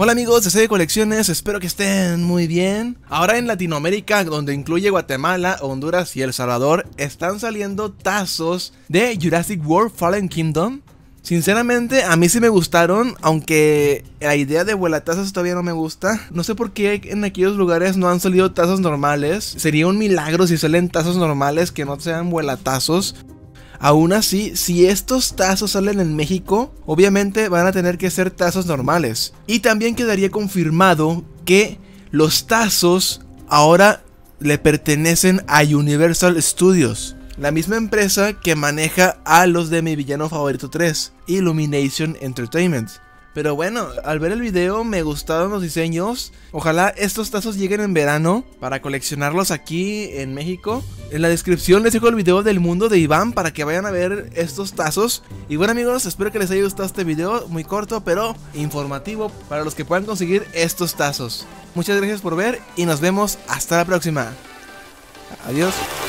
Hola amigos de Serie Colecciones, espero que estén muy bien. Ahora en Latinoamérica, donde incluye Guatemala, Honduras y El Salvador, están saliendo tazos de Jurassic World Fallen Kingdom. Sinceramente, a mí sí me gustaron, aunque la idea de vuelatazos todavía no me gusta. No sé por qué en aquellos lugares no han salido tazos normales. Sería un milagro si salen tazos normales que no sean vuelatazos. Aún así, si estos tazos salen en México, obviamente van a tener que ser tazos normales. Y también quedaría confirmado que los tazos ahora le pertenecen a Universal Studios, la misma empresa que maneja a los de Mi Villano Favorito 3, Illumination Entertainment. Pero bueno, al ver el video me gustaron los diseños. Ojalá estos tazos lleguen en verano para coleccionarlos aquí en México. En la descripción les dejo el video del mundo de Iván para que vayan a ver estos tazos. Y bueno amigos, espero que les haya gustado este video, muy corto pero informativo para los que puedan conseguir estos tazos. Muchas gracias por ver y nos vemos hasta la próxima. Adiós.